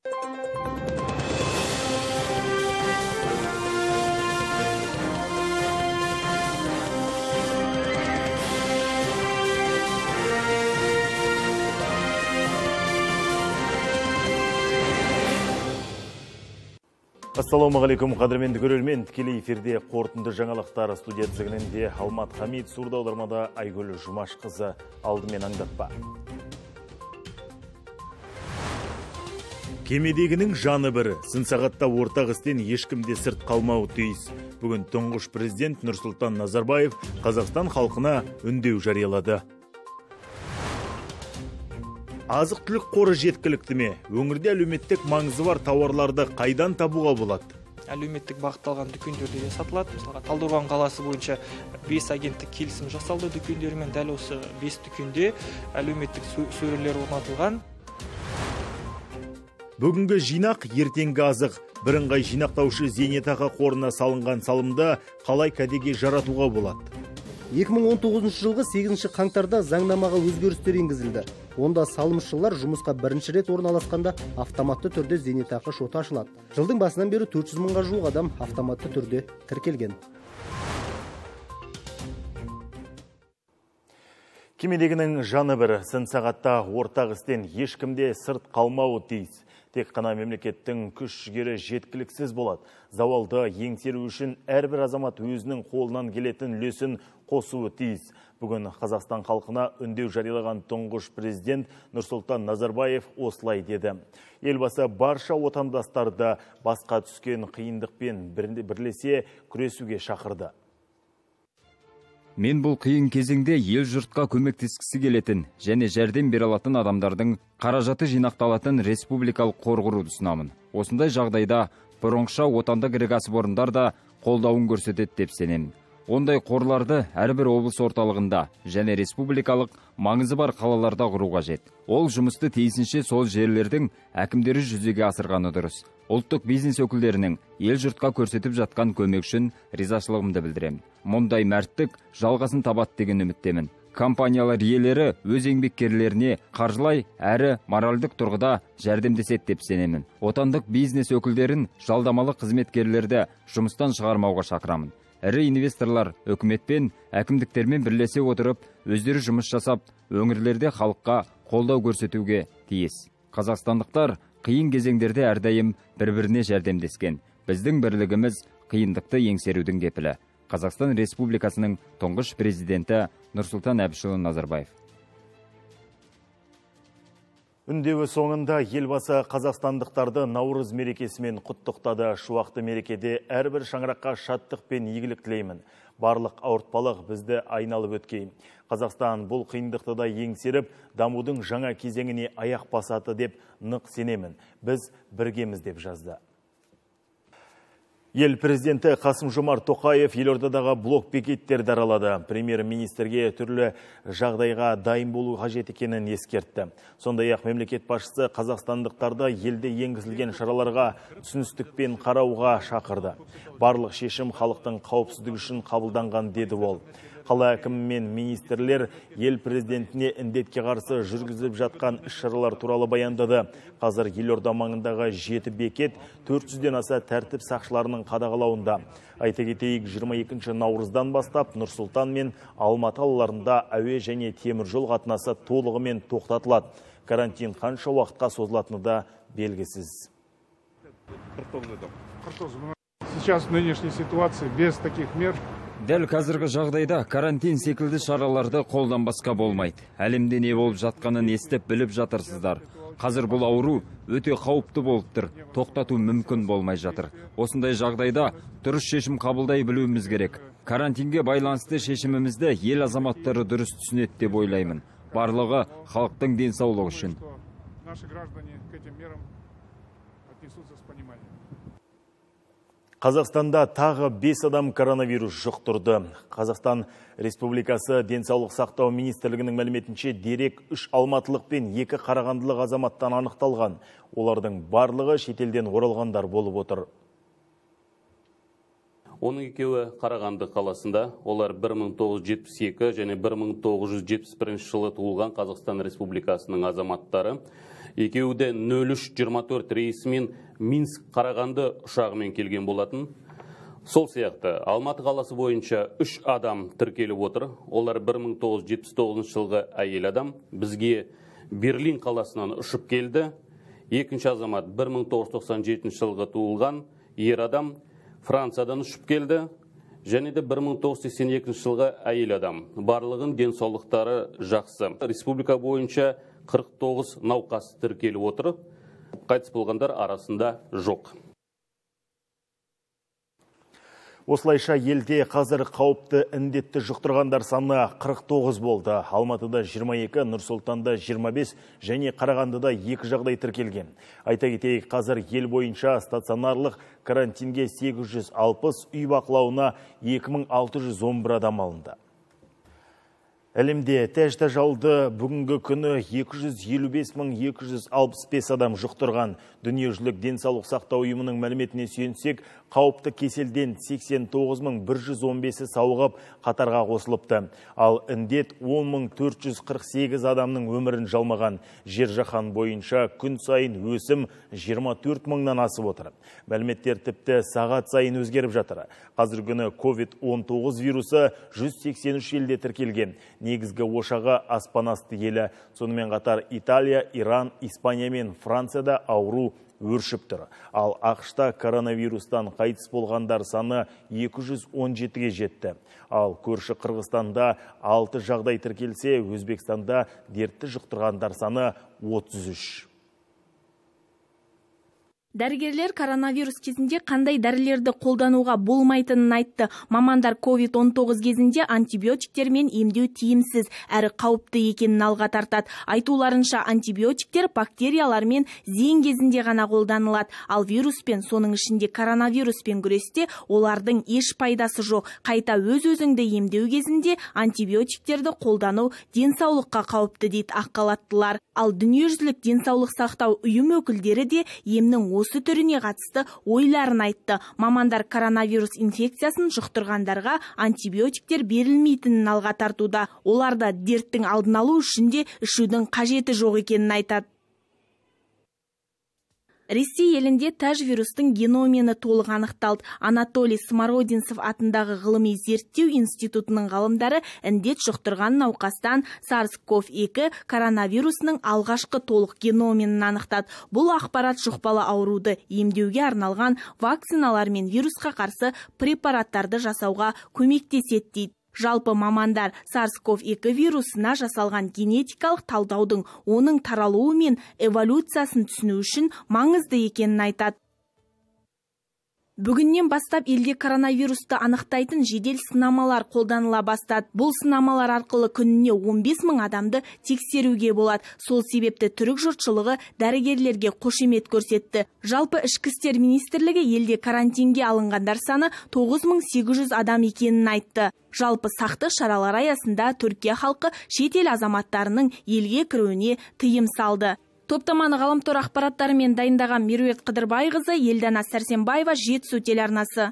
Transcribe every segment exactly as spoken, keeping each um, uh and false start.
Ассалаумағалейкум, қадірменді көрермен, тікелей эфирде қорытынды жаңалықтар студия тізгінінде Алмат Хамид, сурда аудармада Айгүл Жұмашқызы. Алдымен аңдатпа. Кемедегінің жаны бірі, сын сағатта ортақ істен ешкімде сырт қалмауы тиіс. Бүгін тұңғыш президент Нұрсұлтан Назарбаев Қазақстан халқына үндеу жариялады. Азық-түлік қоры жеткілікті ме? Өңірде әлеуметтік маңызы бар тауарларды қайдан табуға болады? Әлеуметтік бағытталған дүкендерде де сатылады. Мысалға, Талдықорған қаласы бойынша бес агенттік келісім жасалды дүкендермен. Дәл осы бес дүкенде әлеуметтік сөрелер орнатылған. Бүгінгі жинақ ертеңгі азық. Бірыңғай жинақтаушы зейнетақы қорына салынған салымды қалай кәдеге жаратуға болады? екі мың он тоғызыншы жылғы сегізінші қаңтарда заңнамаға өзгерістер енгізілді. Онда салымшылар жұмысқа бірінші рет орналасқанда автоматты түрде зейнетақы шоты ашылады. Жылдың басынан бері төрт жүз мыңға жуық адам автоматты түрде тіркелген. Кемедегінің жаны бір, сын сағатта ортақ істен ешкімде сырт қалмауы тиіс. Тек қана мемлекеттің күш-жігері жеткіліксіз болады. Зауалды еңсеру үшін әрбір азамат өзінің қолынан келетін үлесін қосуы тиіс. Бүгін Қазақстан халқына үндеу жариялаған тұңғыш президент Нұрсұлтан Назарбаев осылай деді. Елбасы барша отандастарды басқа түскен қиындықпен бірлесе күресуге шақырды. Мен бұл қиын кезеңде ел жұртқа көмектескісі келетін және жәрдем бере алатын адамдардың қаражаты жинақталатын республикалық қор құруды ұсынамын. Осындай жағдайда бұрынғыша отандық ірі кәсіпорындар да қолдауын көрсетеді деп сенемін. Ондай қорларды әрбір облыс орталығында және республикалық маңызы бар қалаларда құру қажет. Ол жұмысты тиісінше сол жерлердің әкімдері жүзеге асырғаны дұрыс. Ұлттық бизнес өкілдерінің ел жұртқа көрсетіп жатқан көмек үшін ризашылығымды білдіремін. Мұндай мәрттік жалғасын табады деген үміттемін. Компаниялар иелері өз еңбеккерлеріне қаржылай әрі моральдық тұрғыда жәрдемдеседі деп сенемін. Отандық бизнес өкілдерін жалдамалы қызметкерлерді жұмыстан шығармауға шақырамын. Ірі инвесторлар үкіметпен, әкімдіктермен бірлесе отырып, өздері жұмыс жасап, өңірлерде халыққа қолдау көрсетуге тиіс. Қазақстандықтар қиын кезеңдерде әрдайым бір-біріне жәрдемдескен. Біздің бірлігіміз қиындықты еңсерудің кепілі. Қазақстан Республикасының тұңғыш президенті Нұрсұлтан Әбішұлы Назарбаев. Үндеуі соңында елбасы қазақстандықтарды Наурыз мерекесімен құттықтады. Шуақты мерекеде әрбір шаңыраққа шаттық пен игілік тілеймін. Барлық ауыртпалық бізді айналып өткей. Қазақстан бұл қиындықты да еңсеріп, дамудың жаңа кезеңіне аяқ басады деп нық сенемін. Біз біргеміз деп жазды. Ел президенті Қасым-Жомарт Тоқаев елордадағы блок бекеттерді аралады. Премьер-министрге түрлі жағдайға дайын болу қажет екенін ескертті. Сондай-ақ мемлекет басшысы қазақстандықтарды елде енгізілген шараларға түсіністікпен қарауға шақырды. Барлық шешім халықтың қауіпсіздігі үшін қабылданған деді ол. Қала әкімі мен министрлер ел президентіне індетке қарсы жүргізіліп жатқан іс-шаралар туралы баяндады. Қазір елорда маңындағы жеті бекет төрт жүзден аса тәртіп сақшыларының қадағалауында. Айта кетейік, жиырма екінші наурыздан бастап Нұр-Сұлтан мен Алматы қалаларында әуе және темір жол қатынасы толығымен тоқтатылады. Карантин қанша уақытқа созылатыны да белгісіз. Сейчас в нынешней ситуации без таких мер Дәл қазіргі жағдайда карантин секілді шараларды қолданбасқа болмайды. Әлемде не болып жатқанын естіп біліп жатырсыздар. Қазір бұл ауру өте қауіпті болып тұр. Тоқтату мүмкін болмай жатыр. Осындай жағдайда дұрыс шешім қабылдай білуіміз керек. Карантинге байланысты шешімімізді ел азаматтары дұрыс түсінеді деп ойлаймын. Барлығы халықтың денсаулығы үшін. Қазақстанда тағы бес адам коронавирус жұқтырды. Қазақстан Республикасы денсаулық сақтау министрлігінің мәліметінше дерек үш алматылық пен екі қарағандылық азаматтан анықталған. Олардың барлығы шетелден оралғандар болып отыр. Оның екеуі Қарағанды қаласында, олар бір мың тоғыз жүз жетпіс екі және бір мың тоғыз жүз жетпіс бірінші жылы туылған Қазақстан Республикасының азаматтары. Екеуі де нөл үш жиырма төрт рейсімен Минск Қарағанды ұшағымен келген болатын. Сол сияқты Алматы қаласы бойынша үш адам тіркеліп отыр. Олар бір мың тоғыз жүз жетпіс тоғызыншы жылғы әйел адам. Бізге Берлин қаласынан ұшып келді. Екінші азамат бір мың тоғыз жүз тоқсан жетінші жылғы туылған ер адам Франциядан ұшып келді. Және де бір мың тоғыз жүз сексен екінші жылғы әйел адам. Барлығын денсаулықтары жақсы. Республика бойынша қырық тоғыз науқас тіркеліп отыр. Қайтыс болғандар арасында жоқ. Осылайша елде қазір қауіпті індетті жұқтырғандар саны қырық тоғыз болды. Алматыда жиырма екі, Нұр-Сұлтанда жиырма бес және Қарағандыда екі жағдай тіркелген. Айта кетейік, қазір ел бойынша стационарлық карантинге сегіз жүз алпыс, үй бақылауына екі мың алты жүз он бір адам алынды. Әлемде тәжді жалды бүгінгі күні екі жүз елу бес мың екі жүз алпыс бес адам жұқтырған. Дүниежүзілік денсаулық сақтау ұйымының мәліметіне сүйенсек, қауіпті кеселден сексен тоғыз мың бір жүз он бесі сауығып қатарға қосылыпты. Ал індет он мың төрт жүз қырық сегіз адамның өмірін жалмаған. Жер жаһан бойынша күн сайын өсім жиырма төрт мыңнан асып отыр. Мәліметтер тіпті сағат сайын өзгеріп жатыр. Қазіргі күні ковид он тоғыз вирусы жүз сексен үш елде тіркелген. Негізгі ошағы аспан асты елі. Сонымен қатар Италия, Иран, Испания мен Францияда ауру өршіп тұр. Ал ақш-та коронавирустан қайтыс болғандар саны екі жүз он жетіге жетті. Ал көрші Қырғызстанда алты жағдай тіркелсе, Өзбекстанда дертті жұқтырғандар саны отыз үш. Дәрігерлер коронавирус кезінде қандай дәрілерді қолдануға болмайтынын айтты. Мамандар ковид он тоғыз кезінде антибиотиктермен емдеу тиімсіз әрі қауіпті екенін алға тартады. Айтуларынша антибиотиктер бактериялар мен зиян кезінде ғана қолданылады, ал вируспен, соның ішінде коронавируспен күресте олардың еш пайдасы жоқ. Қайта өз-өзіңді емдеу кезінде антибиотиктерді қолдану денсаулыққа қауіпті дейді ақ халаттылар. Ал дүниежүзілік денсаулық сақтау ұйым өкілдері де емнің осы түріне қатысты ойларын айтты. Мамандар коронавирус инфекциясын жұқтырғандарға антибиотиктер берілмейтінін алға тартуда. Оларда дерттің алдын алу үшін де ішудің қажеті жоқ екенін айтады. Ресей елінде тәж вирустың геномені толық анықталды. Анатолий Смородинцев атындағы ғылыми зерттеу институтының ғалымдары індет жұқтырған науқастан сарс ков екі коронавирусының алғашқы толық геномені анықтады. Бұл ақпарат жұқпалы ауруды емдеуге арналған вакциналар мен вирусқа қарсы препараттарды жасауға көмектеседі дейді. Жалпы мамандар сарс ков екі вирусына жасалған генетикалық талдаудың оның таралуы мен эволюциясын түсіну үшін маңызды екенін айтады. Бүгіннен бастап елде коронавирусты анықтайтын жедел сынамалар қолданыла бастады. Бұл сынамалар арқылы күніне он бес мың адамды тексеруге болады. Сол себепті түрік жұртшылығы дәрігерлерге қошемет көрсетті. Жалпы ішкі істер министрлігі елде карантинге алынғандар саны тоғыз мың сегіз жүз адам екенін айтты. Жалпы сақтық шаралар аясында Түркия халқы шетел азаматтарының елге кіруіне тыйым салды. Топтаманы ғаламтор ақпараттарымен дайындаған Меруерт Қыдырбайқызы, Елдана Сәрсенбаева, Жетісу телеарнасы.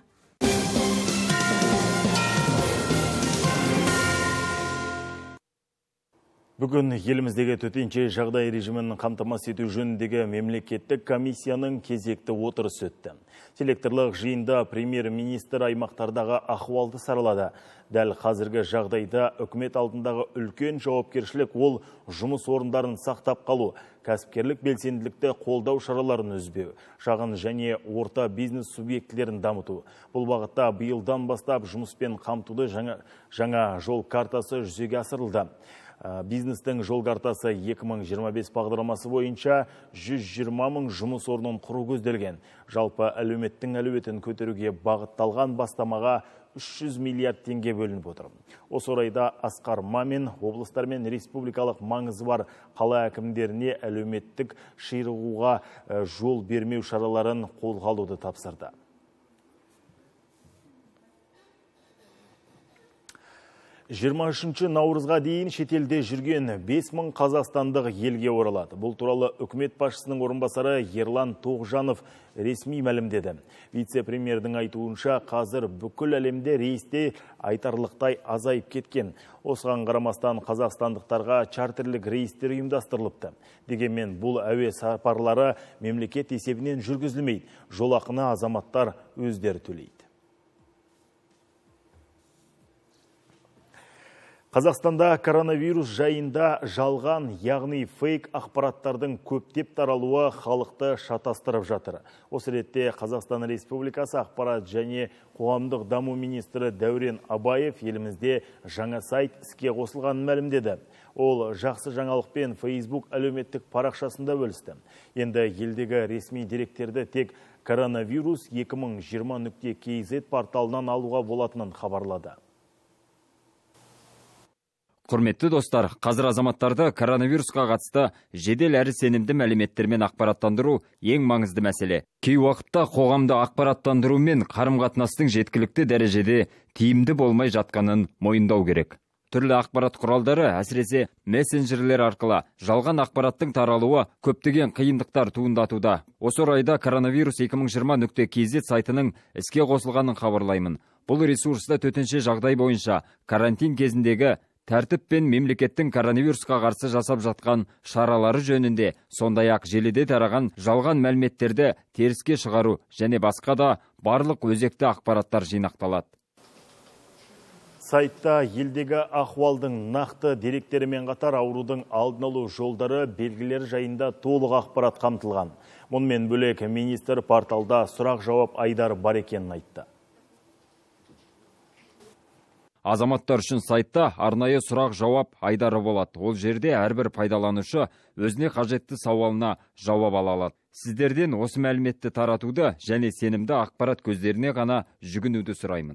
Бүгін еліміздегі төтенше жағдай режимін қамтамасыз ету жөніндегі мемлекеттік комиссияның кезекті отырысы өтті. Селекторлық жиында премьер-министр аймақтардағы ахуалды саралады. Дәл қазіргі жағдайда үкімет алдындағы үлкен жауапкершілік ол жұмыс орындарын сақтап қалу, кәсіпкерлік белсенділікті қолдау шараларын үзбеу, шағын және орта бизнес субъектілерін дамыту. Бұл бағытта биылдан бастап жұмыспен қамтуды жаңа, жаңа жол картасы жүзеге асырылды. Бизнестің жол картасы екі мың жиырма бес бағдарламасы бойынша жүз жиырма мың жұмыс орнын құру көзделген. Жалпы әлеуметтің әлеуетін көтеруге бағытталған бастамаға үш жүз миллиард теңге бөлініп отыр. Осы орайда Асқар Мамин облыстар мен республикалық маңызы бар қала әкімдеріне әлеуметтік ширығуға жол бермеу шараларын қолға алуды тапсырды. жиырма үшінші наурызға дейін шетелде жүрген бес мың қазақстандық елге оралады. Бұл туралы үкімет басшысының орынбасары Ерлан Тоғжанов ресми мәлімдеді. Вице-премьердің айтуынша, қазір бүкіл әлемде рейсте айтарлықтай азайып кеткен. Осыған қарамастан қазақстандықтарға чартерлік рейстер ұйымдастырылыпты. Дегенмен бұл әуе сапарлары мемлекет есебінен жүргізілмейді. Жолақыны азаматтар өздері төлейді. Қазақстанда коронавирус жайында жалған, яғни фейк ақпараттардың көптеп таралуы халықты шатастырып жатыр. Осы ретте Қазақстан Республикасы ақпарат және қоғамдық даму министрі Дәурен Абаев елімізде жаңа сайт іске қосылғанын мәлімдеді. Ол жақсы жаңалықпен Facebook әлеуметтік парақшасында бөлісті. Енді елдегі ресми деректерді тек коронавирус екі мың жиырма нүкте кз порталынан алуға болатынын хабарлады. Құрметті достар, қазір азаматтарды коронавирусқа қатысты жедел әрі сенімді мәліметтермен ақпараттандыру ең маңызды мәселе. Кей уақытта қоғамды ақпараттандыру мен қарым-қатынастың жеткілікті дәрежеде тиімді болмай жатқанын мойындау керек. Түрлі ақпарат құралдары, әсіресе мессенджерлер арқылы жалған ақпараттың таралуы көптеген қиындықтар туындатуда. Осы орайда коронавирус екі мың жиырма нүкте кз сайтының іске қосылғанын хабарлаймын. Бұл ресурста төтенше жағдай бойынша карантин кезіндегі тәртіп пен мемлекеттің коронавирусқа қарсы жасап жатқан шаралары жөнінде, сондай-ақ желіде тараған жалған мәліметтерді теріске шығару және басқа да барлық өзекті ақпараттар жинақталады. Сайтта елдегі ахуалдың нақты деректерімен қатар аурудың алдын алу жолдары, белгілері жайында толық ақпарат қамтылған. Мұнымен бөлек министр порталда сұрақ-жауап айдары бар екенін айтты. Азаматтар үшін сайтта арнайы сұрақ-жауап айдары болады. Ол жерде әрбір пайдаланушы өзіне қажетті сауалына жауап ала алады. Сіздерден осы мәліметті таратуды және сенімді ақпарат көздеріне ғана жүгінуді сұраймын.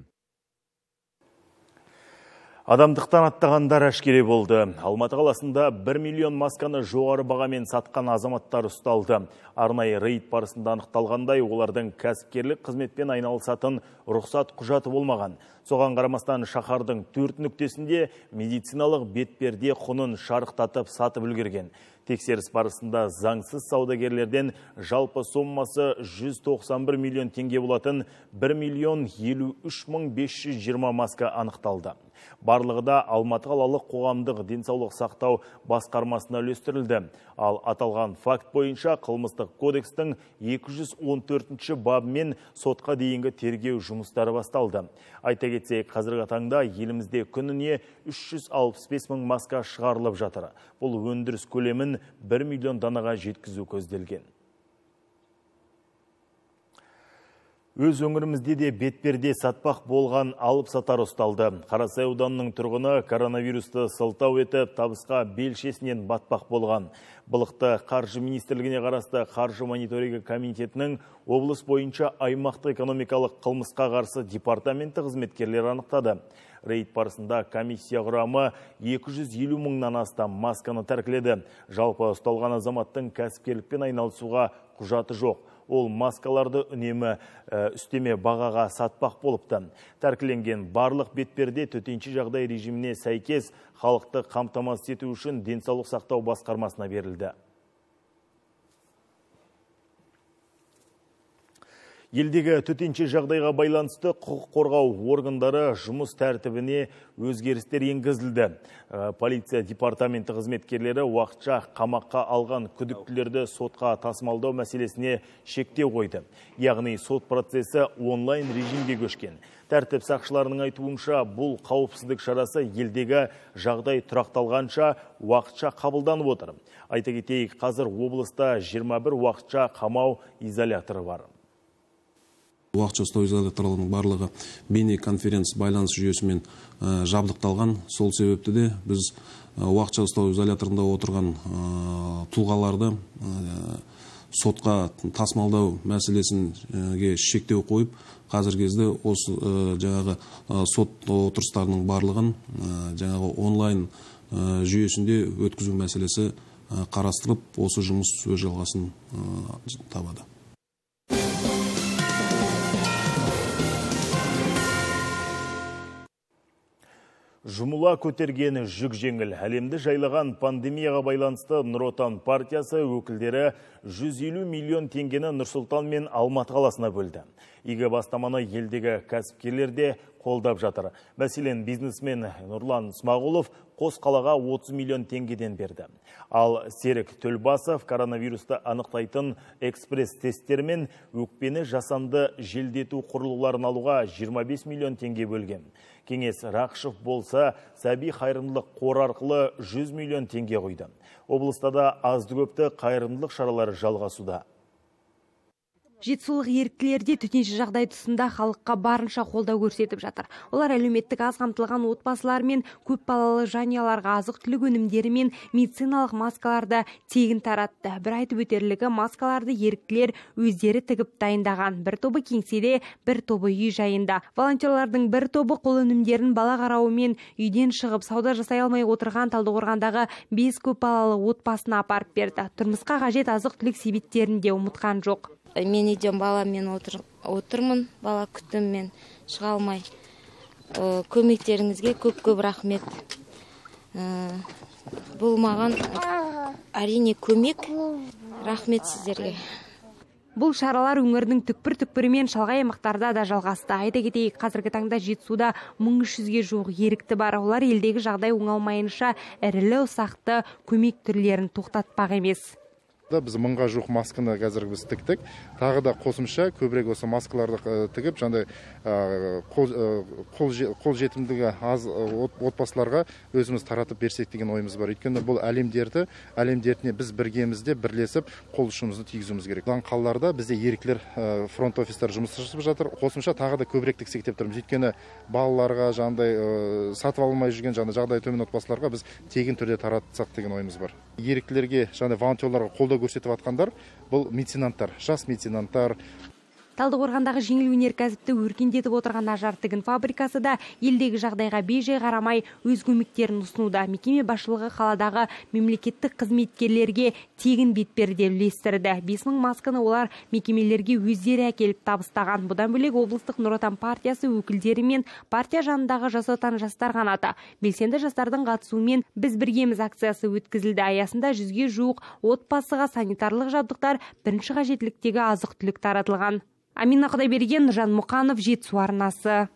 Адамдықтан аттағандар әшкере болды. Алматы қаласында бір миллион масканы жоғары бағамен сатқан азаматтар ұсталды. Арнайы рейд барысында анықталғандай, олардың кәсіпкерлік қызметпен айналысатын рұқсат құжаты болмаған. Соған қарамастан шаһардың төрт нүктесінде медициналық бетперде құнын шарықтатып сатып үлгерген. Тексеріс барысында заңсыз саудагерлерден жалпы соммасы жүз тоқсан бір миллион теңге болатын бір миллион елу үш мың бес жүз жиырма маска анықталды. Барлығы да Алматы қалалық қоғамдық денсаулық сақтау басқармасына үлестірілді. Ал аталған факт бойынша қылмыстық кодекстің екі жүз он төртінші бабымен сотқа дейінгі тергеу жұмыстары басталды. Айта кетсек, қазіргі таңда елімізде күніне үш жүз алпыс бес мың маска шығарылып жатыр. Бұл өндіріс көлемін бір миллион данаға жеткізу көзделген. Өз өңірімізде де бетперде сатпақ болған алып сатар ұсталды. Қарасай ауданының тұрғыны коронавирусты сылтау етіп, табысқа белшесінен батпақ болған. Былықты қаржы министрлігіне қарасты қаржы мониторингі комитетінің облыс бойынша аймақты экономикалық қылмысқа қарсы департаменті қызметкерлері анықтады. Рейд барысында комиссия құрамы екі жүз елу мыңнан астам масканы тәркіледі. Жалпы ұсталған азаматтың кәсіпкерлікпен айналысуға құжаты жоқ. Ол маскаларды үнемі үстеме бағаға сатпақ болыпты. Тәркіленген барлық бетперде төтенше жағдай режиміне сәйкес халықты қамтамасыз ету үшін денсаулық сақтау басқармасына берілді. Елдегі төтенше жағдайға байланысты құқық қорғау органдары жұмыс тәртібіне өзгерістер енгізілді. Полиция департаменті қызметкерлері уақытша қамаққа алған күдіктілерді сотқа тасымалдау мәселесіне шектеу қойды. Яғни сот процесі онлайн режимге көшкен. Тәртіп сақшыларының айтуынша, бұл қауіпсіздік шарасы елдегі жағдай тұрақталғанша уақытша қабылданып отыр. Айта кетейік, қазір облыста жиырма бір уақытша қамау изоляторы бар. Уақытша ұстау изоляторларының барлығы бейне конференц байланыс жүйесімен жабдықталған. Сол себепті де біз уақытша ұстау изоляторында отырған тұлғаларды сотқа тасымалдау мәселесіне шектеу қойып, қазір кезде осы жаңағы сот отырыстарының барлығын жаңағы онлайн жүйесінде өткізу мәселесі қарастырып, осы жұмыс өз жалғасын табады. Жұмыла көтерген жүк жеңіл. Әлемді жайлаған пандемияға байланысты Нұр Отан партиясы өкілдері жүз елу миллион теңгені Нұр-Сұлтан мен Алматы қаласына бөлді. Игі бастаманы елдегі кәсіпкерлер де қолдап жатыр. Мәселен, бизнесмен Нұрлан Смағұлов қос қалаға отыз миллион теңгеден берді. Ал Серік Төлбасов коронавирусты анықтайтын экспресс-тесттер мен өкпені жасанды желдету құрылғыларын алуға жиырма бес миллион теңге бөлген. Кеңес Рақышев болса, Сәби қайырымдылық қор арқылы жүз миллион теңге қойды. Облыста да азды-көпті қайырымдылық шаралары жалғасуда. Жетісулық еріктілерде төтенше жағдай тұсында халыққа барынша қолдау көрсетіп жатыр. Олар әлеуметтік аз қамтылған отбасылар мен көп балалы жанұяларға азық-түлік өнімдері мен медициналық маскаларды тегін таратты. Бір айтып өтерлігі, маскаларды еріктілер өздері тігіп дайындаған. Бір тобы кеңседе, бір тобы үй жайында. Волонтерлардың бір тобы қол өнімдерін бала қарауымен үйден шығып сауда жасай алмай отырған Талдықорғандағы бес көп балалы отбасына апарып берді. Тұрмысқа қажет азық-түлік себеттерін де ұмытқан жоқ. Мен үйден баламен отыр, отырмын, бала күтіммен шыға алмай. Көмектеріңізге көп-көп рахмет. Бұл маған әрине көмек. Рахмет сіздерге. Бұл шаралар өңірдің түкпір-түкпірі мен шалғай аймақтарда да жалғасты. Айта кетейік, қазіргі таңда Жетісуда мың үш жүзге жуық ерікті бар. Олар елдегі жағдай оңалмайынша ірілі-ұсақты көмек түрлерін тоқтатпақ емес. Біз мыңға жуық масканы қазір біз тіктік. Тағы да қосымша көбірек осы маскаларды тігіп, жаңдай қол жетімдігі аз отбасыларға өзіміз таратып берсек деген ойымыз бар. Өйткені бұл әлемдерді, әлемдеріне біз біргемізде бірлесіп қол ұшымызды тигізуіміз керек. Бұдан қалаларда бізде еріктілер фронт офистер жұмыс жасап жатыр. Қосымша тағы да көбірек тіксек деп тұрмыз. Өйткені балаларға, жаңдай сатып алмай жүрген, жаңдай жағдай төмен отбасыларға біз тегін түрде таратсақ деген ойымыз бар. Еріктілерге, жаңдай волонтерларға қолдау көрсетіп атқандар, бұл меценаттар, жас меценаттар. Талдықорғандағы жеңіл өнеркәсіпті өркендетіп отырған Ажар тігін фабрикасы да елдегі жағдайға бей-жай қарамай өз көмектерін ұсынуда. Мекеме басшылығы қаладағы мемлекеттік қызметкерлерге тегін бетперде үлестірді. бес мың масканы олар мекемелерге өздері әкеліп табыстаған. Бұдан бөлек облыстық Нұр Отан партиясы өкілдері мен партия жанындағы Жас Отан жастар қанаты белсенді жастардың қатысуымен біз біргеміз акциясы өткізілді. Аясында жүзге жуық отбасыға санитарлық жабдықтар, бірінші қажеттіліктегі азық-түлік таратылған. Амина Құдайберген, Жан Мұқанов, Жетісу арнасы.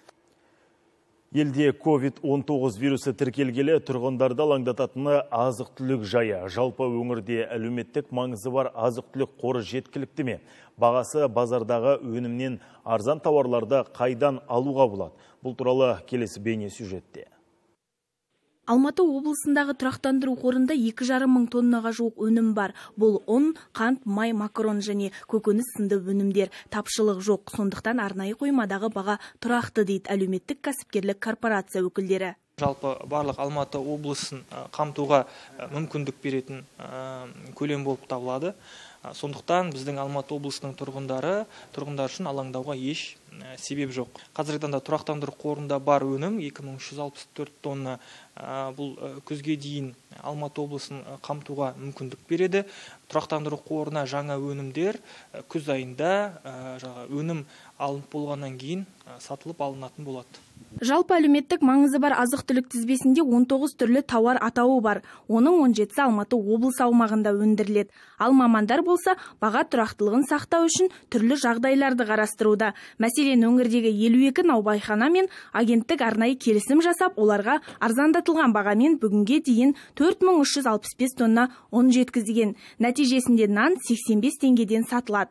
Елде ковид он тоғыз вирусы тіркелгелі тұрғындарды алаңдататыны азық-түлік жайы. Жалпы өңірде әлеуметтік маңызы бар азық-түлік қоры жеткілікті ме? Бағасы базардағы өнімнен арзан тауарларды қайдан алуға болады? Бұл туралы келесі бейне сюжетте. Алматы облысындағы тұрақтандыру қорында екі жарым мың тоннаға жуық өнім бар. Бұл ұн, қант, май, макарон және көкөніс сынды өнімдер. Тапшылық жоқ, сондықтан арнайы қоймадағы баға тұрақты дейді әлеуметтік кәсіпкерлік корпорация өкілдері. Жалпы барлық Алматы облысын қамтуға мүмкіндік беретін көлем болып табылады. Сондықтан біздің Алматы облысының тұрғындары, тұрғындар үшін алаңдауға еш себеп жоқ. Қазіргі таңда тұрақтандыру қорында бар өнім екі мың үш жүз алпыс төрт тонна. Бұл күзге дейін Алматы облысын қамтуға мүмкіндік береді. Тұрақтандыру қорына жаңа өнімдер күз айында өнім алынып болғаннан кейін сатылып алынатын болады. Жалпы әлеуметтік маңызы бар азық-түлік тізбесінде он тоғыз түрлі тауар атауы бар. Оның он жетісі Алматы облысы аумағында өндіріледі. Ал мамандар болса, баға тұрақтылығын сақтау үшін түрлі жағдайларды қарастыруда. Мәселен, өңірдегі елу екі наубайхана мен агенттік арнайы келісім жасап, оларға арзандатылған бағамен бүгінге дейін төрт мың үш жүз алпыс бес тонна ұн жеткізген. Нәтижесінде нан сексен бес теңгеден сатылады.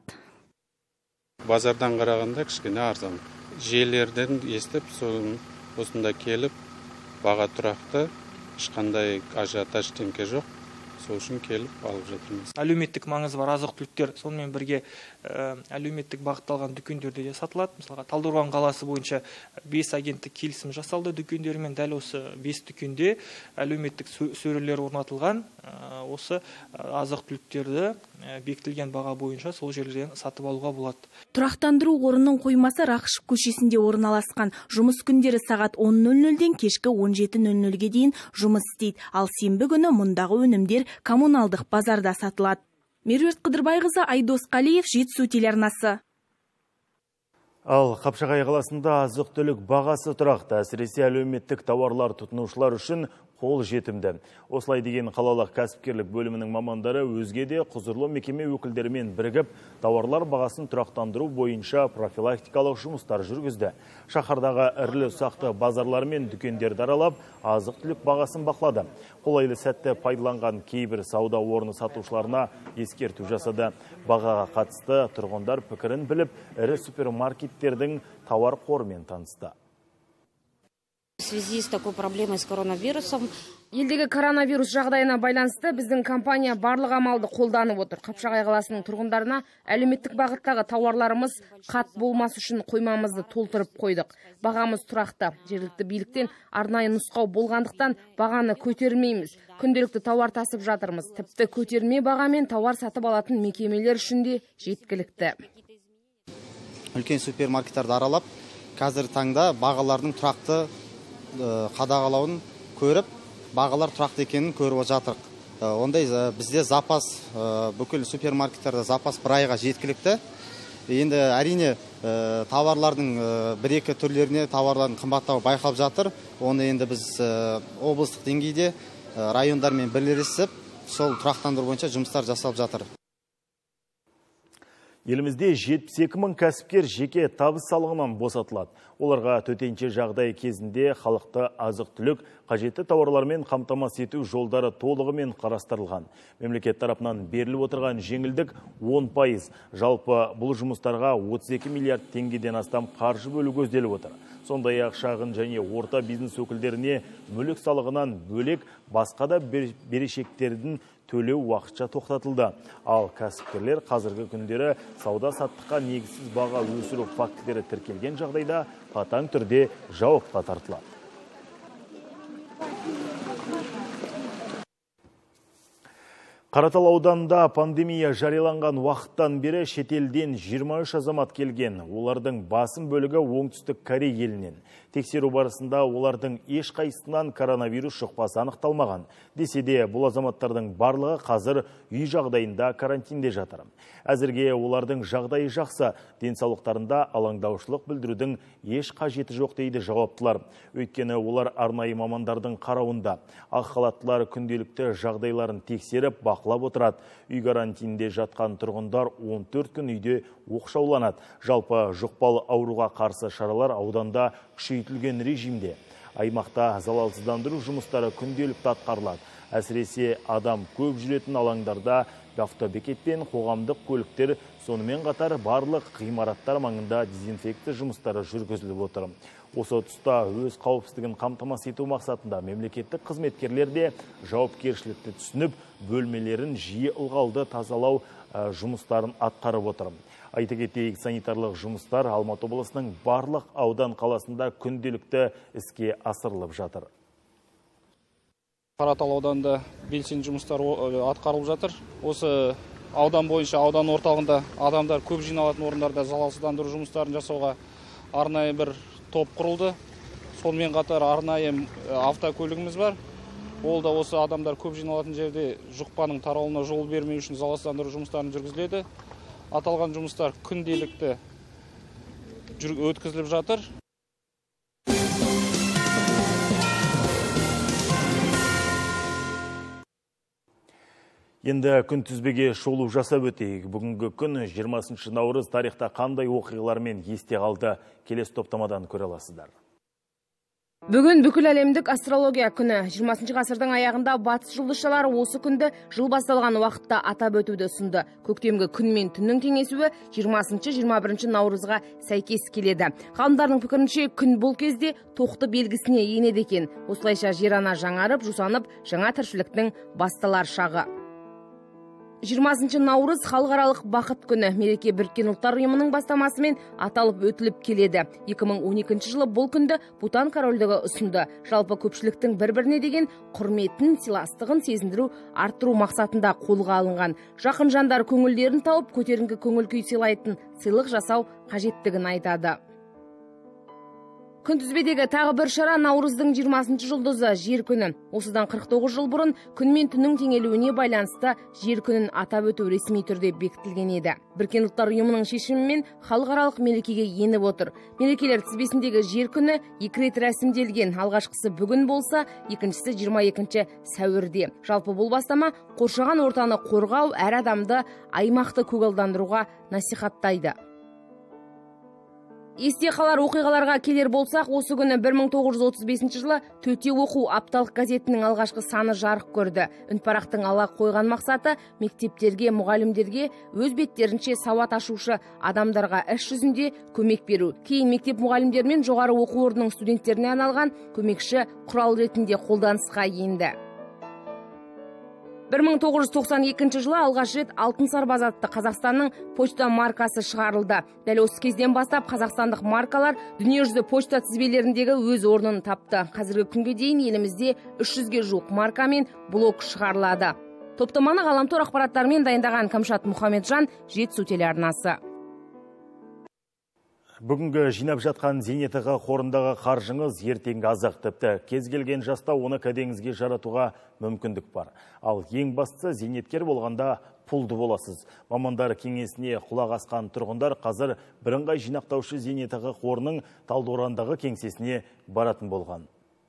Базардан қарағанда кішкене арзан. Желерден естіп, соның осында келіп, баға тұрақты, ешқандай ажиотаж теңке жоқ. Сол үшін келіп алып жатырмыз. Әлеуметтік маңызы бар азық-түліктер сонымен бірге әлеуметтік бағытталған дүкендерде де сатылады. Мысалға, Талдықорған қаласы бойынша бес агенттік келісім жасалды дүкендермен. Дәл осы бес дүкенде әлеуметтік сөрелер орнатылған. Осы азық-түліктерді бекітілген баға бойынша сол жерлерден сатып алуға болады. Тұрақтандыру қорының қоймасы Рақышев көшесінде орналасқан. Жұмыс күндері сағат он нөл нөлден кешкі он жеті нөл нөлге дейін жұмыс істейді. Ал сенбі күні мұндағы өнімдер коммуналдық базарда сатылады. Меруерт Қыдырбайқызы, Айдос Қалиев, Жетісу телеарнасы. Ал Қапшағай қаласында азық-түлік бағасы тұрақты, әсіресе әлеуметтік тауарлар тұтынушылар үшін қол жетімді. Осылай деген қалалық кәсіпкерлік бөлімінің мамандары өзге де құзырлы мекеме өкілдерімен бірігіп, тауарлар бағасын тұрақтандыру бойынша профилактикалық жұмыстар жүргізді. Шаһардағы ірілі ұсақты базарлар мен дүкендерді аралап, азық-түлік бағасын бақылады. Қолайлы сәтті пайдаланған кейбір сауда орны сатушыларына ескерту жасады. Бағаға қатысты тұрғындар пікірін біліп, ірі супермаркеттердің тауар қорымен танысты. В связи с такой проблемой с коронавирусом, елдегі коронавирус жағдайына байланысты біздің компания барлық амалды қолданып отыр. Қапшағай қаласының тұрғындарына әлеуметтік бағыттағы тауарларымыз қат болмас үшін қоймамызды толтырып қойдық. Бағамыз тұрақты. Жергілікті биліктен арнайы нұсқау болғандықтан бағаны көтермейміз. Күнделікті тауар тасып жатырмыз. Тіпті көтерме бағамен тауар сатып алатын мекемелер үшін де жеткілікті. Үлкен супермаркеттерді аралап, қазір таңда бағалардың тұрақты қадағалауын көріп, бағалар тұрақты екенін көріп жатырық. Ондай бізде запас, бүкіл супермаркеттерде запас бір айға жеткілікті. Енді әрине тауарлардың бір-екі түрлеріне тауарлардың қымбаттауы байқалып жатыр. Оны енді біз облыстық деңгейде райондармен бірлесіп, сол тұрақтандыру бойынша жұмыстар жасалып жатыр. Елімізде жетпіс екі мың кәсіпкер жеке табыс салығынан босатылады. Оларға төтенше жағдай кезінде халықты азық-түлік, қажетті тауарлармен қамтамасыз ету жолдары толығымен қарастырылған. Мемлекет тарапынан беріліп отырған жеңілдік он пайыз. Жалпы бұл жұмыстарға отыз екі миллиард теңгеден астам қаржы бөлу көзделіп отыр. Сондай-ақ шағын және орта бизнес өкілдеріне мүлік салығынан бөлек басқа да берешектердің төлеу уақытша тоқтатылды. Ал кәсіпкерлер қазіргі күндері сауда-саттыққа негізсіз баға өсіру фактілері тіркелген жағдайда қатаң түрде жауапқа тартылады. Қаратал ауданында пандемия жарияланған уақыттан бері шетелден жиырма үш азамат келген. Олардың басым бөлігі оңтүстік Корей елінен. Тексеру барысында олардың ешқайсысынан коронавирус жұқпасы анықталмаған. Десе де бұл азаматтардың барлығы қазір үй жағдайында карантинде жатыр. Әзірге олардың жағдайы жақсы, денсаулықтарында алаңдаушылық білдірудің еш қажеті жоқ дейді жауаптылар. Өйткені олар арнайы мамандардың қарауында. Ақ халаттылар күнделікті жағдайларын тексеріп бақылап отырады. Үй карантинде жатқан тұрғындар он төрт күн үйде оқшауланады. Жалпы жұқпалы ауруға қарсы шаралар ауданда күшейтілген режимде. Аймақта залалсыздандыру жұмыстары күнделікті атқарылады. Әсіресе адам көп жүретін алаңдарда автобекет пен қоғамдық көліктер, сонымен қатар барлық ғимараттар маңында дезинфекция жұмыстары жүргізіліп отыр. Осы тұста өз қауіпсіздігін қамтамасыз ету мақсатында мемлекеттік қызметкерлер де жауапкершілікті түсініп, бөлмелерін жиі ылғалды тазалау жұмыстарын атқарып отыр. Айта кетейік, санитарлық жұмыстар Алматы облысының барлық аудан қаласында күнделікті іске асырылып жатыр. Қаратал ауданында белсенді жұмыстар атқарылып жатыр. Осы аудан бойынша аудан орталығында адамдар көп жиналатын орындарда залалсыздандыру жұмыстарын жасауға арнайы бір топ құрылды. Сонымен қатар арнайы автокөлігіміз бар. Ол да осы адамдар көп жиналатын жерде жұқпаның таралуына жол бермеу үшін залалсыздандыру жұмыстарын жүргізіледі. Аталған жұмыстар күнделікті өткізіліп жатыр. Енді күнтізбеге шолу жасап өтейік. Бүгінгі күн жиырмасыншы наурыз тарихта қандай оқиғалармен есте қалды, келесі топтамадан көре аласыздар. Бүгін бүкіл әлемдік астрология күні. жиырмасыншы ғасырдың аяғында батыс жұлдызшылары осы күнді жыл басталған уақытта атап өтуді ұсынды. Көктемгі күн мен түннің теңесуі жиырмасыншы жиырма бірінші наурызға сәйкес келеді. Ғалымдардың пікірінше күн бұл кезде тоқты белгісіне енеді екен. Осылайша жер ана жаңарып, жусанып, жаңа тіршіліктің басталар шағы. жиырмасыншы наурыз халықаралық бақыт күні. Мереке Біріккен ұлттар ұйымының бастамасымен аталып өтіліп келеді. екі мың он екінші жылы бұл күнді Бутан корольдігі ұсынды. Жалпы көпшіліктің бір-біріне деген құрметін, сыйластығын сезіндіру, арттыру мақсатында қолға алынған. Жақын жандар көңілдерін тауып, көтеріңкі көңіл күй сыйлайтын сыйлық жасау қажеттігін айтады. Күнтізбедегі тағы бір шара наурыздың жиырмасыншы жұлдызы жер күні. Осыдан қырық тоғыз жыл бұрын күн мен түннің теңелуіне байланысты жер күнін атап өту ресми түрде бекітілген еді. Біріккен ұлттар ұйымының шешімімен халықаралық мерекеге еніп отыр. Мерекелер тізбесіндегі жер күні екі рет рәсімделген. Алғашқысы бүгін болса, екіншісі жиырма екінші сәуірде. Жалпы бұл бастама қоршаған ортаны қорғау, әр адамды аймақты көгалдандыруға насихаттайды. Есте қалар оқиғаларға келер болсақ, осы күні бір мың тоғыз жүз отыз бесінші жылы төте оқу апталық газетінің алғашқы саны жарық көрді. Үнпарақтың ала қойған мақсаты мектептерге, мұғалімдерге өз беттерінше сауат ашушы адамдарға іс жүзінде көмек беру. Кейін мектеп мұғалімдері мен жоғары оқу орнының студенттеріне арналған көмекші құрал ретінде қолданысқа енді. бір мың тоғыз жүз тоқсан екінші жылы алғаш рет алтын сарбаз атты Қазақстанның почта маркасы шығарылды. Дәл осы кезден бастап қазақстандық маркалар дүниежүзі почта тізбелеріндегі өз орнын тапты. Қазіргі күнге дейін елімізде үш жүзге жуық марка мен блок шығарылады. Топтаманы ғаламтор ақпараттарымен дайындаған Камшат Мұхамеджан, Жетісу телеарнасы. Бүгінгі жинап жатқан зейнетақы қорындағы қаржыңыз ертеңгі азық, тіпті кез келген жаста оны кәдеңізге жаратуға мүмкіндік бар. Ал ең бастысы зейнеткер болғанда пұлды боласыз. Мамандар кеңесіне құлақ асқан тұрғындар қазір бірыңғай жинақтаушы зейнетақы қорының Талдықорғандағы кеңсесіне баратын болған.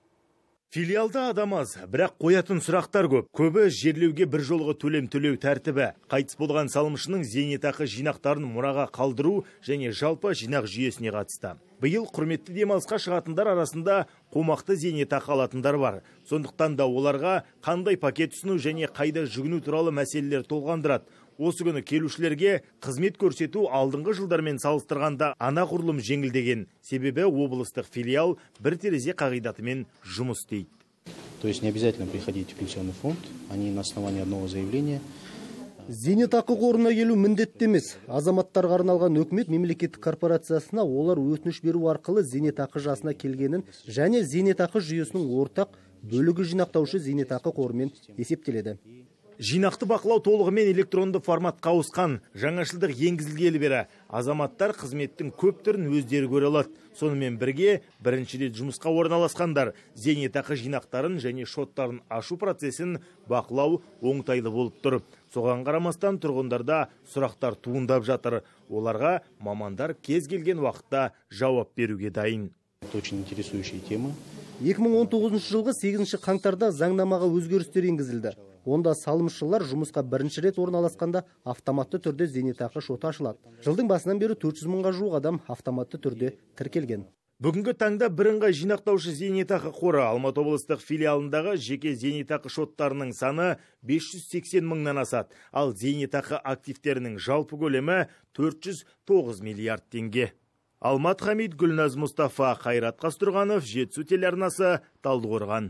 Филиалда адам аз, бірақ қоятын сұрақтар көп. Көбі жерлеуге бір жолғы төлем төлеу тәртібі, қайтыс болған салымшының зейнетақы жинақтарын мұраға қалдыру және жалпы жинақ жүйесіне қатысты. Биыл құрметті демалысқа шығатындар арасында қомақты зейнетақы алатындар бар. Сондықтан да оларға қандай пакет ұсыну және қайда жүгіну туралы мәселелер толғандырады. Осы күні келушілерге қызмет көрсету алдыңғы жылдармен салыстырғанда анағұрлым жеңілдеген. Себебі облыстық филиал бір терезе қағидатымен жұмыс істейді. То есть не обязательно приходить в пенсионный фонд, они на основании одного заявления. Зейнетақы қорына келу міндетті емес. Азаматтарға арналған үкімет мемлекеттік корпорациясына олар өтініш беру арқылы зейнетақы жасына келгенін және зейнетақы жүйесінің ортақ бөлігі жинақтаушы зейнетақы қорымен есептеледі. Жинақты бақылау толығымен электронды форматқа ауысқан. Жаңашылдық енгізілгелі бері азаматтар қызметтің көп түрін өздері көре алады. Сонымен бірге бірінші рет жұмысқа орналасқандар зейнетақы жинақтарын және шоттарын ашу процесін бақылау оңтайлы болып тұр. Соған қарамастан тұрғындарда сұрақтар туындап жатыр. Оларға мамандар кез келген уақытта жауап беруге дайын. Очень интересующая тема. екі мың он тоғызыншы жылғы сегізінші қаңтарда заңнамаға өзгерістер енгізілді. Онда салымшылар жұмысқа бірінші рет орналасқанда автоматты түрде зейнетақы шоты ашылады. Жылдың басынан бері төрт жүз мыңға жуық адам автоматты түрде тіркелген. Бүгінгі таңда бірыңғай жинақтаушы зейнетақы қоры Алматы облыстық филиалындағы жеке зейнетақы шоттарының саны бес жүз сексен мыңнан асады. Ал зейнетақы активтерінің жалпы көлемі төрт жүз тоғыз миллиард теңге. Алмат Хамид, Гүлназ Мұстафа, Қайрат Қастұрғанов, Жетісу телеарнасы, Талдықорған.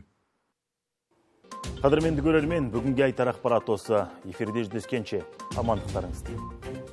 Қадірменді көрермен, бүгінге айтар ақпарат осы. Эфирде жүздескенше амандықтарыңыз тілеймін.